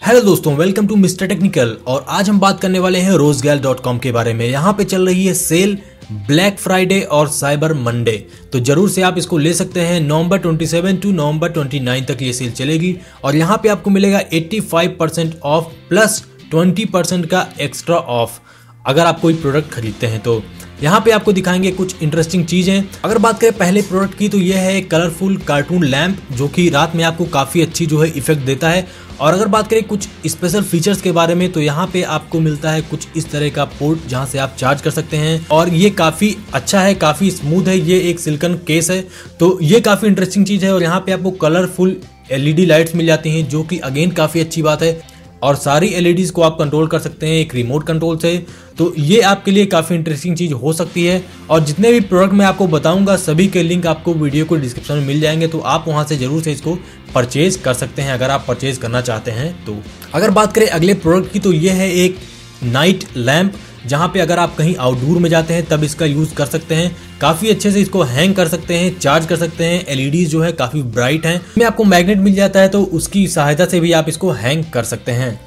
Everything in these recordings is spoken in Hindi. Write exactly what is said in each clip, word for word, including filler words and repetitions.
हेलो दोस्तों, वेलकम टू मिस्टर टेक्निकल। और आज हम बात करने वाले हैं रोजगैल डॉट कॉम के बारे में। यहाँ पे चल रही है सेल ब्लैक फ्राइडे और साइबर मंडे, तो जरूर से आप इसको ले सकते हैं। नवंबर सत्ताईस टू नवंबर उनतीस तक ये सेल चलेगी और यहाँ पे आपको मिलेगा पचासी परसेंट ऑफ प्लस बीस परसेंट का एक्स्ट्रा ऑफ अगर आप कोई प्रोडक्ट खरीदते हैं। तो यहाँ पे आपको दिखाएंगे कुछ इंटरेस्टिंग चीजें। अगर बात करें पहले प्रोडक्ट की तो यह है एक कलरफुल कार्टून लैंप जो कि रात में आपको काफी अच्छी जो है इफेक्ट देता है। और अगर बात करें कुछ स्पेशल फीचर्स के बारे में तो यहाँ पे आपको मिलता है कुछ इस तरह का पोर्ट जहाँ से आप चार्ज कर सकते हैं और ये काफी अच्छा है, काफी स्मूथ है। ये एक सिलिकॉन केस है, तो ये काफी इंटरेस्टिंग चीज है। और यहाँ पे आपको कलरफुल एलईडी लाइट्स मिल जाती हैं जो कि अगेन काफी अच्छी बात है। और सारी एलईडीज को आप कंट्रोल कर सकते हैं एक रिमोट कंट्रोल से, तो ये आपके लिए काफ़ी इंटरेस्टिंग चीज़ हो सकती है। और जितने भी प्रोडक्ट मैं आपको बताऊंगा सभी के लिंक आपको वीडियो को डिस्क्रिप्शन में मिल जाएंगे, तो आप वहां से जरूर से इसको परचेज कर सकते हैं अगर आप परचेज करना चाहते हैं। तो अगर बात करें अगले प्रोडक्ट की तो ये है एक नाइट लैम्प, जहाँ पे अगर आप कहीं आउटडोर में जाते हैं तब इसका यूज़ कर सकते हैं। काफ़ी अच्छे से इसको हैंग कर सकते हैं, चार्ज कर सकते हैं। एलईडीज जो है काफ़ी ब्राइट हैं। में आपको मैग्नेट मिल जाता है तो उसकी सहायता से भी आप इसको हैंग कर सकते हैं।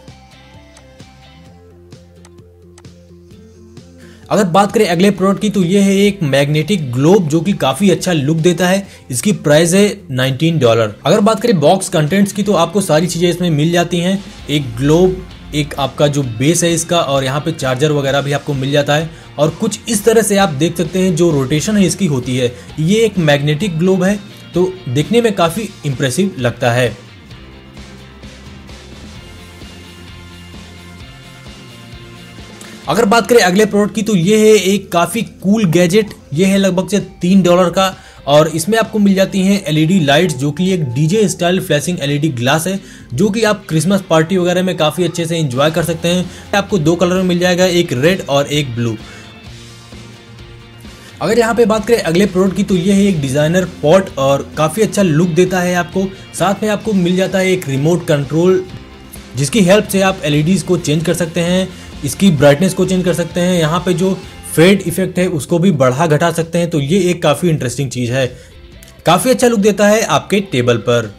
अगर बात करें अगले प्रोडक्ट की तो ये है एक मैग्नेटिक ग्लोब जो कि काफी अच्छा लुक देता है। इसकी प्राइस है उन्नीस डॉलर। अगर बात करें बॉक्स कंटेंट्स की तो आपको सारी चीजें इसमें मिल जाती हैं। एक ग्लोब, एक आपका जो बेस है इसका, और यहाँ पे चार्जर वगैरह भी आपको मिल जाता है। और कुछ इस तरह से आप देख सकते हैं जो रोटेशन है इसकी होती है। ये एक मैग्नेटिक ग्लोब है तो देखने में काफी इंप्रेसिव लगता है। अगर बात करें अगले प्रोडक्ट की तो ये है एक काफी कूल गैजेट। ये है लगभग से तीन डॉलर का और इसमें आपको मिल जाती हैं एलईडी लाइट्स जो कि एक DJ style flashing LED glass है जो कि आप क्रिसमस पार्टी वगैरह में काफी अच्छे से एंजॉय कर सकते हैं। आपको दो कलर में मिल जाएगा, एक रेड और एक ब्लू। अगर यहाँ पे बात करें अगले प्रोडक्ट की तो ये है एक डिजाइनर पॉट और काफी अच्छा लुक देता है आपको। साथ में आपको मिल जाता है एक रिमोट कंट्रोल जिसकी हेल्प से आप एलईडीज को चेंज कर सकते हैं, इसकी ब्राइटनेस को चेंज कर सकते हैं। यहाँ पे जो फेड इफेक्ट है उसको भी बढ़ा घटा सकते हैं। तो ये एक काफी इंटरेस्टिंग चीज है, काफी अच्छा लुक देता है आपके टेबल पर।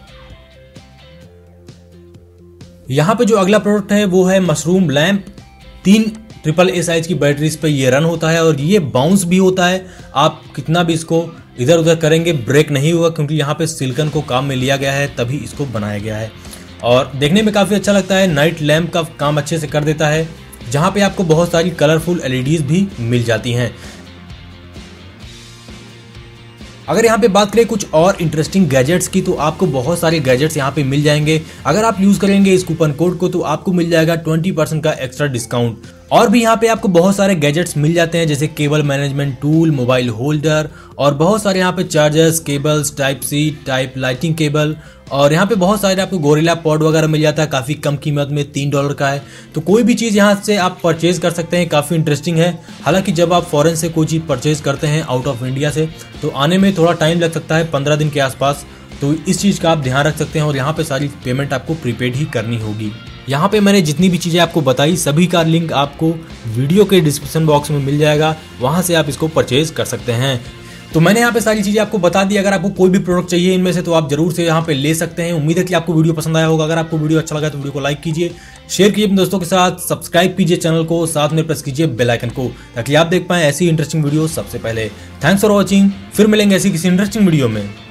यहाँ पे जो अगला प्रोडक्ट है वो है मशरूम लैंप। तीन ट्रिपल ए साइज की बैटरीज पे ये रन होता है और ये बाउंस भी होता है। आप कितना भी इसको इधर उधर करेंगे ब्रेक नहीं होगा क्योंकि यहाँ पे सिलिकॉन को काम में लिया गया है, तभी इसको बनाया गया है। और देखने में काफी अच्छा लगता है। नाइट लैंप का काम अच्छे से कर देता है, जहां पे आपको बहुत सारी कलरफुल एलईडीज भी मिल जाती हैं। अगर यहाँ पे बात करें कुछ और इंटरेस्टिंग गैजेट्स की तो आपको बहुत सारे गैजेट्स यहाँ पे मिल जाएंगे। अगर आप यूज करेंगे इस कूपन कोड को तो आपको मिल जाएगा बीस परसेंट का एक्स्ट्रा डिस्काउंट। और भी यहाँ पे आपको बहुत सारे गैजेट्स मिल जाते हैं जैसे cable management tool, mobile holder और बहुत सारे यहाँ पे chargers, cables, type C, type lightning cable. और यहाँ पे बहुत सारे आपको गोरिल्ला पॉड वगैरह मिल जाता है, काफ़ी कम कीमत में, तीन डॉलर का है। तो कोई भी चीज़ यहाँ से आप परचेज कर सकते हैं, काफ़ी इंटरेस्टिंग है। हालांकि जब आप फॉरेन से कोई चीज़ परचेज करते हैं आउट ऑफ इंडिया से तो आने में थोड़ा टाइम लग सकता है, पंद्रह दिन के आसपास। तो इस चीज़ का आप ध्यान रख सकते हैं और यहाँ पे सारी पेमेंट आपको प्रीपेड ही करनी होगी। यहाँ पे मैंने जितनी भी चीज़ें आपको बताई सभी का लिंक आपको वीडियो के डिस्क्रिप्शन बॉक्स में मिल जाएगा, वहाँ से आप इसको परचेज कर सकते हैं। तो मैंने यहाँ पे सारी चीज़ें आपको बता दी। अगर आपको कोई भी प्रोडक्ट चाहिए इनमें से तो आप जरूर से यहाँ पे ले सकते हैं। उम्मीद है कि आपको वीडियो पसंद आया होगा। अगर आपको वीडियो अच्छा लगा तो वीडियो को लाइक कीजिए, शेयर कीजिए अपने दोस्तों के साथ, सब्सक्राइब कीजिए चैनल को, साथ में प्रेस कीजिए बेल आइकन को ताकि आप देख पाएं ऐसी इंटरेस्टिंग वीडियो सबसे पहले। Thanks for watching. फिर मिलेंगे ऐसी किसी इंटरेस्टिंग वीडियो में।